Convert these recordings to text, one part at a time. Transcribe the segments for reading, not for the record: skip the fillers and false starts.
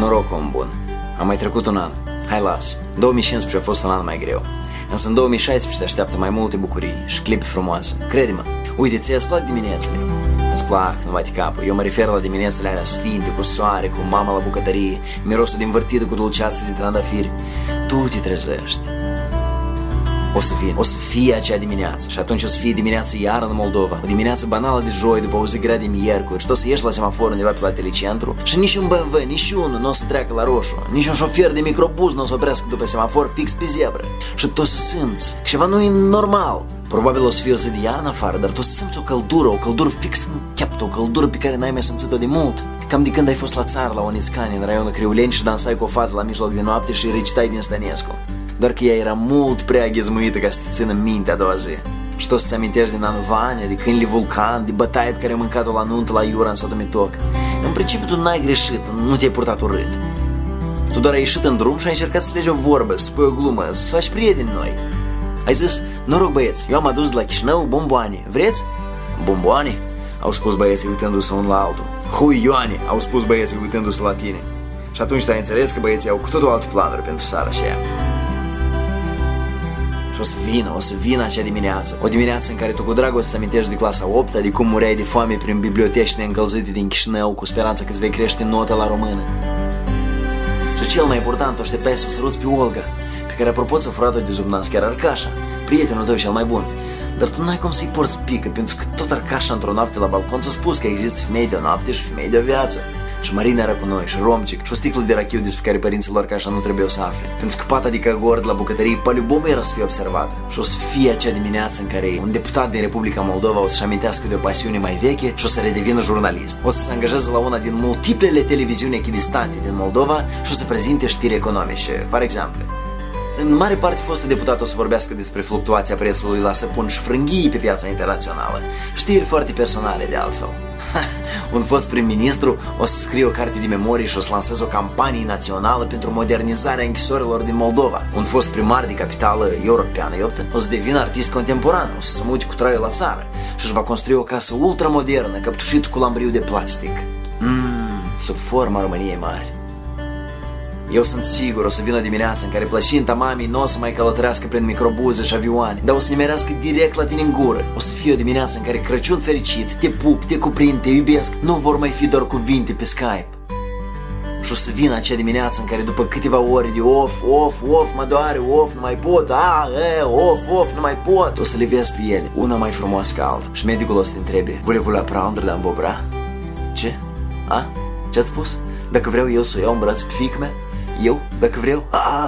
Noroc, om bun. Am mai trecut un an. Hai las. 2015 a fost un an mai greu. Însă în 2016 te așteaptă mai multe bucurii și clipe frumoase. Crede-mă. Uite, ție îți plac diminețele? Îți plac, nu bate capul. Eu mă refer la diminețele alea sfinte, cu soare, cu mama la bucătărie, mirosul din vârtită cu dulceață de trandafiri. Tu te trezești. O să fie acea dimineață. Și atunci o să fie dimineața iară în Moldova. O dimineață banală de joi, după o zi grea de miercuri. Și tu o să ieși la semafor undeva pe la telecentru și nici un BMW, nici unul nu o să treacă la roșu. Nici un șofer de microbuz nu o să oprească după semafor fix pe zebră. Și tu o să simți că ceva nu e normal. Probabil o să fie o zi de iarnă afară, dar tu o să simți o căldură fix în cheptă, o căldură pe care n-ai mai simțit-o de mult. Cam de când ai fost la țară, la Oniscani, în raionul Criuleni și dansai cu o fată la mijloc de noapte și recitai din Stănescu. Doar că ea era mult prea ghezmuită ca să te țină minte a doua zi. Și tu o să-ți amintești din Anvania, de câinile Vulcan, de bătaie pe care ai mâncat-o la nuntă la Iura în satul Mitoc. În principiu tu n-ai greșit, nu te-ai purtat urât. Tu doar ai ieșit în drum și ai încercat să legi o vorbă, să spui o glumă, să faci prieteni noi. Ai zis, noroc băieți, eu am adus de la Chișinău bomboane, vreți? Bomboane? Au spus băieții uitându-se unul la altul. Huioane, au spus băieții uitându-se la tine. Și atunci tu ai înțeles că băieții au cu totul alte planuri pentru seara aceea. Și o să vină acea dimineață. O dimineață în care tu cu drag o să-ți amintești de clasa 8-a, de cum mureai de foame prin biblioteci neîncălzite din Chișinău, cu speranța că îți vei crește nota la română. Și cel mai important, o așteptai să o săruți pe Olga, pe care apropo ți-a furat-o de zubnas chiar Arcașa, prietenul tău cel mai bun. Dar tu n-ai cum să-i porți pică, pentru că tot Arcașa într-o noapte la balcon ți-a spus că există femei de noapte și femei de viață. Și Marina era cu noi, și Romcic, și o sticlă de rachiu despre care părinții lor Arcașa nu trebuiau să afle. Pentru că pata de căgor de la bucătărie, paliubomul era să fie observată. Și o să fie acea dimineață în care un deputat din Republica Moldova o să-și amintească de o pasiune mai veche și o să redevină jurnalist. O să se angajeze la una din multiplele televiziuni echidistante din Moldova și o să prezinte știri economice, par exemplu. În mare parte, fostul deputat o să vorbească despre fluctuația prețului la săpun și frânghii pe piața internațională. Știri foarte personale, de altfel. Un fost prim-ministru o să scrie o carte de memorie și o să lanseze o campanie națională pentru modernizarea închisorilor din Moldova. Un fost primar de capitală europeană, o să devină artist contemporan, o să se mute cu traiul la țară și își va construi o casă ultramodernă, căptușită cu lambriu de plastic. Sub forma României mari. Eu sunt sigur o să vină o dimineață în care plășinta mamei nu o să mai călătorească prin microbuze și avioane, dar o să nimerească direct la tine în gură. O să fie o dimineață în care Crăciun fericit, te pup, te cuprind, te iubesc, nu vor mai fi doar cuvinte pe Skype. Și o să vină acea dimineață în care după câteva ore de off, mă doare, nu mai pot, nu mai pot, o să le vezi pe ele, una mai frumoasă ca alta. Și medicul o să te întrebe, voulez-vous la prendre dans vos bras? Ce? Ce-ați spus? Dacă vreau eu să o iau în brațe pe fiica mea? Eu, dacă vreau?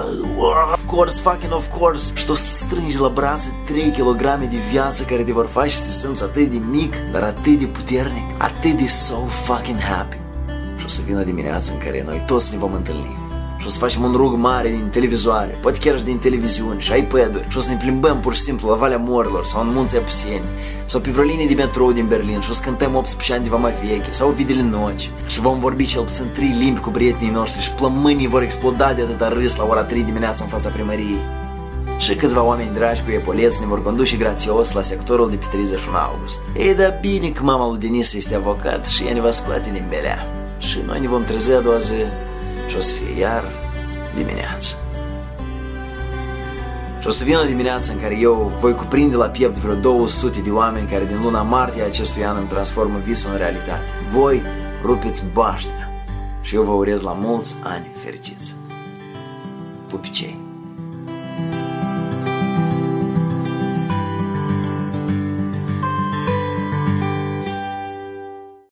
Of course. Și tu o să strângi la brațe 3 kg de viață care te vor face să te simți atât de mic, dar atât de puternic, atât de so fucking happy. Și o să vină dimineața în care noi toți ne vom întâlni. Și o să facem un rug mare din televizoare, poate chiar și din televiziuni și iPad-uri. Și o să ne plimbăm pur și simplu la Valea Morilor sau în Munții Apuseni sau pe vreo linie de metrou din Berlin și o să cântăm 18 ani de va mai veche sau Videle Noci. Și vom vorbi cel puțin 3 limbi cu prietenii noștri și plămânii vor exploda de atâta râs la ora 3 dimineața în fața primăriei. Și câțiva oameni dragi cu epoleți ne vor conduce grațios la sectorul de pe 31 august. Ei, da bine că mama lui Denis este avocat și ea ne va scoate din belea. Și noi ne vom trezi a doua zi și o să fie iar dimineață. Și o să vină o dimineață în care eu voi cuprinde la piept vreo 200 de oameni care din luna martie acestui an îmi transformă visul în realitate. Voi rupeți baștea și eu vă urez la mulți ani fericiți. Pupicei.